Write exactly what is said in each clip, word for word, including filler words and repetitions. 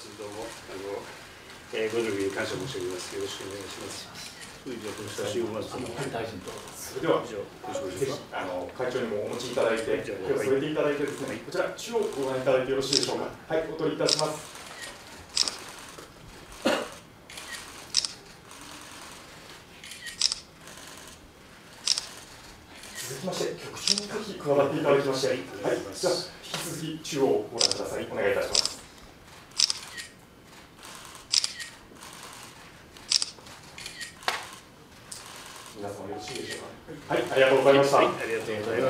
どうもあの、えー、ご準備に感謝申し上げます。よろしくお願いします。それではこの写真をまず大臣とそれではぜひあの会長にもお持ちいただいて手を添えていただいてですね、こちら中央をご覧いただいてよろしいでしょうか。はい、お取りいたします。続きまして局長にぜひ加わっていただきまして、はい、じゃあ引き続き中央をご覧ください。お願いいたします。皆様よろしいでしょうか。はい、ありがとうございました。 はい、ありがとうございます。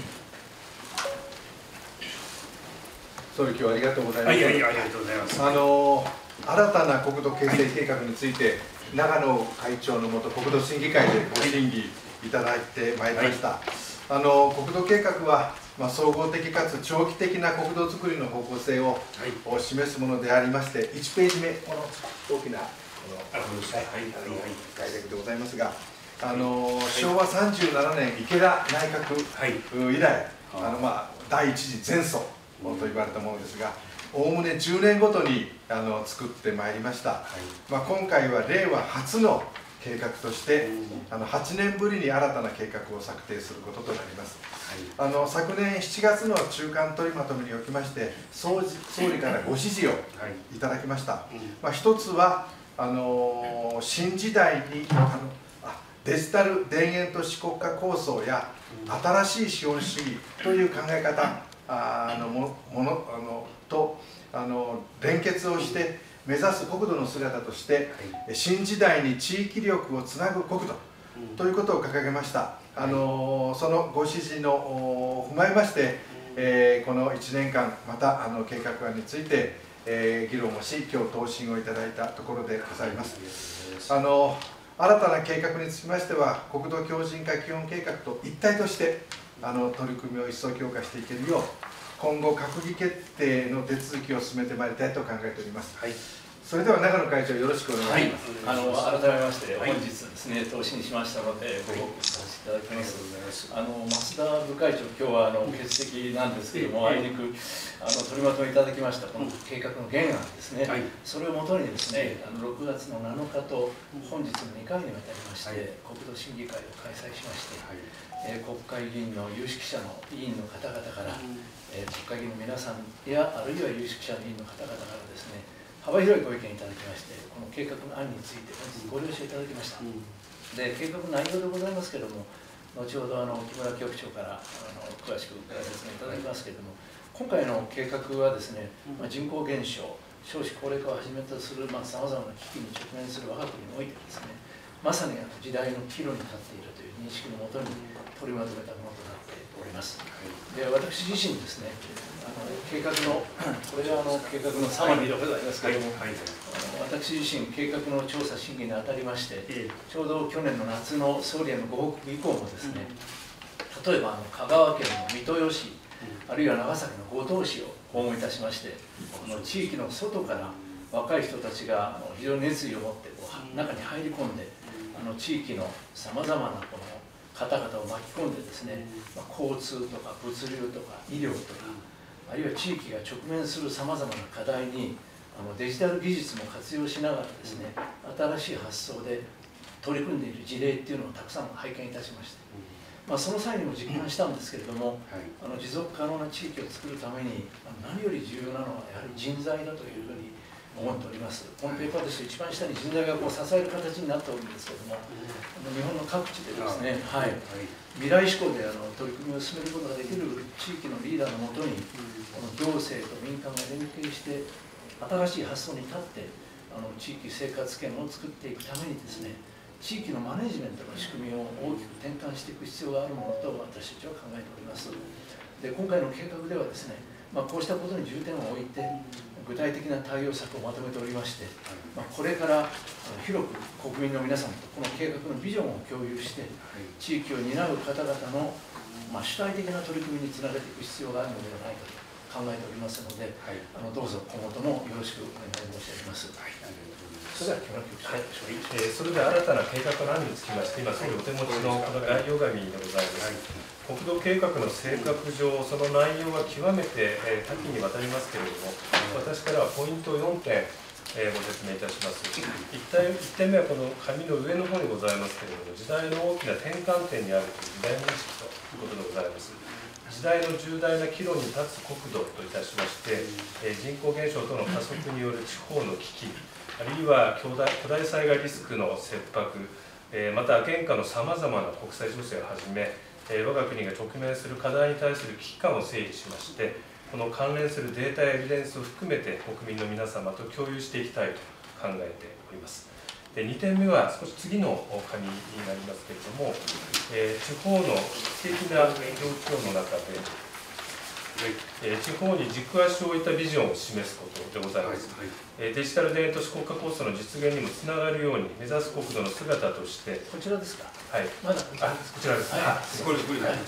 総理、今日はありがとうございます。 はい、はい、ありがとうございます。 あの新たな国土形成計画について、長野会長のもと国土審議会でご審議いただいてまいりました。はい、あの国土計画は、まあ、総合的かつ長期的な国土づくりの方向性を、はい、示すものでありまして、いちページ目、この大きなこの概略でございますが、あのしょうわさんじゅうななねん池田内閣以来、はい、あのまあ第一次前訴と言われたものですが、おおむねじゅうねんごとにあの作ってまいりました。はい、まあ今回は令和初の計画として、あのはちねんぶりに新たな計画を策定することとなります。はい、あの昨年しちがつの中間取りまとめにおきまして、総総理からご指示をいただきました。はい、まあ一つはあの新時代にあのデジタル田園都市国家構想や新しい資本主義という考え方あのもものあのとあの連結をして目指す国土の姿として、はい、新時代に地域力をつなぐ国土ということを掲げました。あのそのご指示のを踏まえまして、えー、このいちねんかんまたあの計画案について、えー、議論をし、今日答申をいただいたところでございます。あの新たな計画につきましては、国土強靭化基本計画と一体としてあの取り組みを一層強化していけるよう、今後、閣議決定の手続きを進めてまいりたいと考えております。はい、それでは長野会長、よろしくお願いします。 はい、あの改めまして、本日ですね、答申しましたので、ご報告させていただきます。あの増田部会長、今日はあの欠席なんですけれども、あいにくあの取りまとめいただきましたこの計画の原案ですね、はい、それをもとにですね、あのろくがつのなのかと本日のにかいにわたりまして、はい、国土審議会を開催しまして、はい、えー、国会議員の有識者の委員の方々から、えー、国会議員の皆さんや、あるいは有識者の委員の方々からですね、幅広いご意見いただきまして、この計画の案について本日ご了承いただきました。うん、で計画の内容でございますけれども、後ほどあの木村局長からあの詳しくご説明いただきますけれども、今回の計画はですね、まあ、人口減少、少子高齢化をはじめとするさまざ、まな危機に直面する我が国においてですね、まさにあの時代の岐路に立っているという認識のもとに取りまとめたものとなっております。で私自身ですね、あの計画のこれがあの計画のサマリーでございますけれども、はいはい、私自身計画の調査審議にあたりまして、ちょうど去年の夏の総理へのご報告以降もですね、例えばあの香川県の三豊市、あるいは長崎の五島市を訪問いたしまして、この地域の外から若い人たちが非常に熱意を持ってこう中に入り込んで、あの地域のさまざまなこの方々を巻き込んでですね、まあ、交通とか物流とか医療とか、あるいは地域が直面するさまざまな課題にあのデジタル技術も活用しながらですね、新しい発想で取り組んでいる事例っていうのをたくさん拝見いたしまして、まあ、その際にも実感したんですけれども、はい、あの持続可能な地域を作るために何より重要なのはやはり人材だというふうに思っております。このペーパーですと一番下に人材がこう支える形になっておるんですけれども、あの日本の各地でですね、はい、未来志向であの取り組みを進めることができる地域のリーダーのもとに、この行政と民間が連携して新しい発想に立ってあの地域生活圏を作っていくためにですね、地域のマネジメントの仕組みを大きく転換していく必要があるものと私たちは考えております。で今回の計画ではですね、まあ、こうしたことに重点を置いて具体的な対応策をまとめておりまして、まあ、これから広く国民の皆さんとこの計画のビジョンを共有して、地域を担う方々のまあ主体的な取り組みにつなげていく必要があるのではないかと考えておりますので、はい、あのどうぞ今後ともよろしくお願い申し上げます。はい、それでは木村局長、はい、 えー、それでは新たな計画の案につきまして、今、総理お手持ちのこの概要紙でございます。はい、国土計画の性格上、その内容は極めて、えー、多岐にわたりますけれども、私からはポイントよんてん、えー、ご説明いたします。いってんめはこの紙の上の方にございますけれども、時代の大きな転換点にあるという時代認識ということでございます。時代の重大な岐路に立つ国土といたしまして、えー、人口減少との加速による地方の危機、あるいは巨大、巨大災害リスクの切迫、えー、また現下のさまざまな国際情勢をはじめ、えー、我が国が直面する課題に対する危機感を整理しまして、この関連するデータやエビデンスを含めて国民の皆様と共有していきたいと考えております。でにてんめは少し次の紙になりますけれども、えー、地方の危機的な状況の中で、えー、地方に軸足を置いたビジョンを示すことでございます。はいはい、えー、デジタル田園都市国家構想の実現にもつながるように目指す国土の姿として、 こちらですか。 はい。 まだこちらですね。 はい、これこれはい。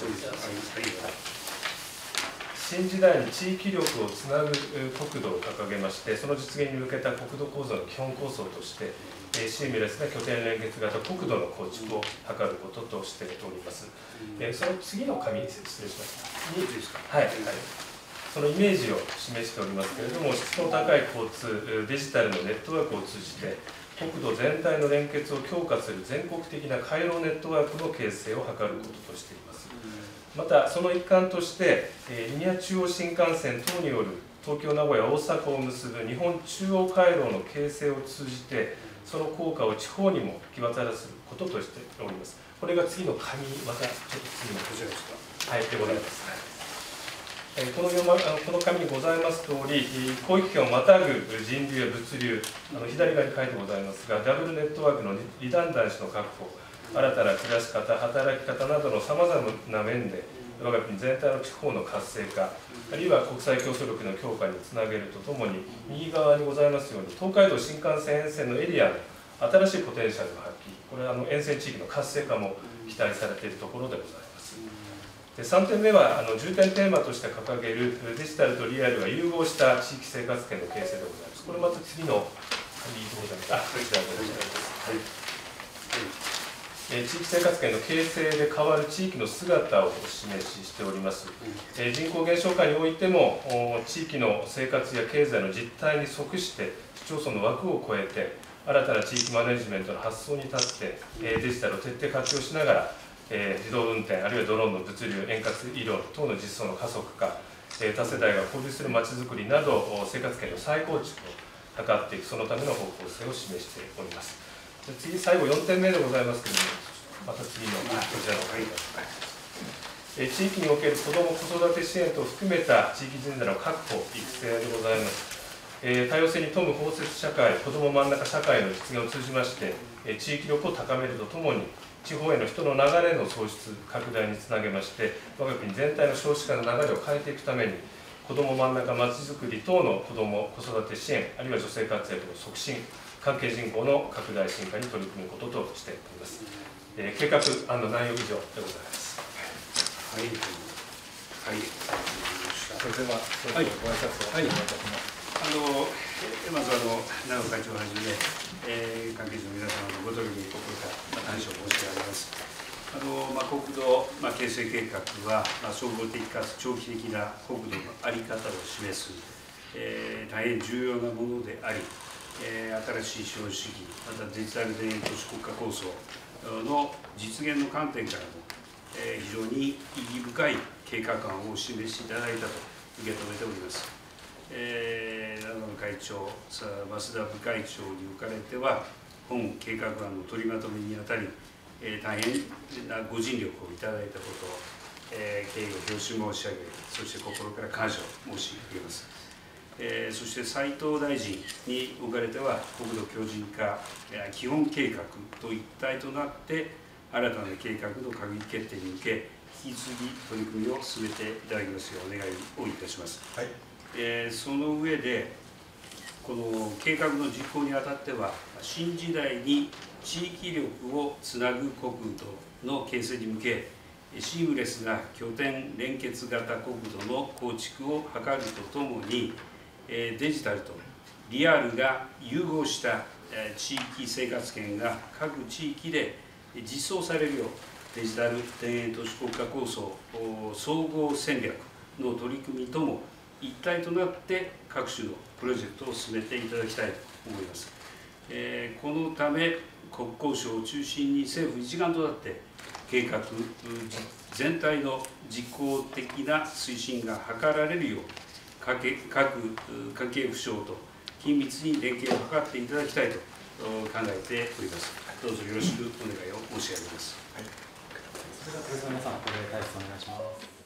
新時代に地域力をつなぐ国土を掲げまして、その実現に向けた国土構造の基本構想として、シームレスな拠点連結型国土の構築を図ることとしております。うん、その次の紙、失礼しました。 いいですか。 はい、はい。そのイメージを示しておりますけれども、質の高い交通、デジタルのネットワークを通じて、国土全体の連結を強化する全国的な回廊ネットワークの形成を図ることとしています。また、その一環として、リニア中央新幹線等による東京、名古屋、大阪を結ぶ日本中央回廊の形成を通じて、その効果を地方にも行き渡らせることとしております。これが次の紙、またちょっと次のこちらですか。はい、でございます。はい、このこの紙にございますとおり、広域圏をまたぐ人流や物流、あの左側に書いてございますが、ダブルネットワークのリダンダンシの確保、新たな暮らし方、働き方などのさまざまな面で、我が国全体の地方の活性化、あるいは国際競争力の強化につなげるとともに、右側にございますように、東海道新幹線沿線のエリアの新しいポテンシャルの発揮、これはあの沿線地域の活性化も期待されているところでございます。でさんてんめはあの重点テーマとして掲げるデジタルとリアルが融合した地域生活圏の形成でございます。これまた次の紙でございます。あ、こちらでございます。はい。地域生活圏の形成で変わる地域の姿をお示ししております。人口減少下においても地域の生活や経済の実態に即して市町村の枠を超えて新たな地域マネジメントの発想に立ってデジタルを徹底活用しながら自動運転あるいはドローンの物流遠隔医療等の実装の加速化、多世代が交流するまちづくりなど生活圏の再構築を図っていくそのための方向性を示しております。次、最後よんてんめでございますけれども、また次のこちらの紙です。え地域における子ども・子育て支援等を含めた地域人材の確保・育成でございます。え多様性に富む包摂社会、子ども真ん中社会の実現を通じまして、え地域力を高めるとともに、地方への人の流れの創出、拡大につなげまして、我が国全体の少子化の流れを変えていくために、子ども真ん中まちづくり等の子ども・子育て支援、あるいは女性活躍の促進、関係人口の拡大進化に取り組むこととしております。えー、計画案の内容以上でございます。 はい。はい。 それでは、はい、ご挨拶をお願いいたします。 あのまずあの長尾会長をはじめ、えー、関係者の皆様のご努力に心から感謝を申し上げます。あのまあ、国土、まあ、形成計画は、まあ、総合的かつ長期的な国土の在り方を示す、えー、大変重要なものであり、えー、新しい資本主義、またデジタル田園都市国家構想の実現の観点からも、えー、非常に意義深い計画案をお示しいただいたと受け止めております。えー、長野会長、増田部会長におかれては、本計画案の取りまとめにあたり、えー、大変なご尽力をいただいたことを、えー、敬意を表し申し上げ、そして心から感謝を申し上げます。えー、そして斉藤大臣におかれては、国土強靭化基本計画と一体となって、新たな計画の閣議決定に向け、引き続き取り組みを進めていただきますようお願いをいたします。はい、えー、その上で、この計画の実行にあたっては、新時代に地域力をつなぐ国土の形成に向け、 シームレスな拠点連結型国土の構築を図るとともに、デジタルとリアルが融合した地域生活圏が各地域で実装されるよう、デジタル田園都市国家構想総合戦略の取り組みとも一体となって各種のプロジェクトを進めていただきたいと思います。えー、このため、国交省を中心に政府一丸となって計画全体の実効的な推進が図られるよう、各関係府省と緊密に連携を図っていただきたいと考えております。どうぞよろしくお願いを申し上げます。 はい、それでは、皆さん、これで退出お願いします。